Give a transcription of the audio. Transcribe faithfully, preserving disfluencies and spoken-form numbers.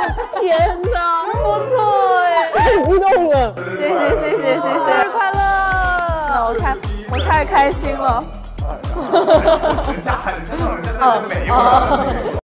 天哪，不错哎，太激动了！ 谢谢谢谢谢谢， 生日快乐！ 那我太我太开心了。 人家人家人家没有。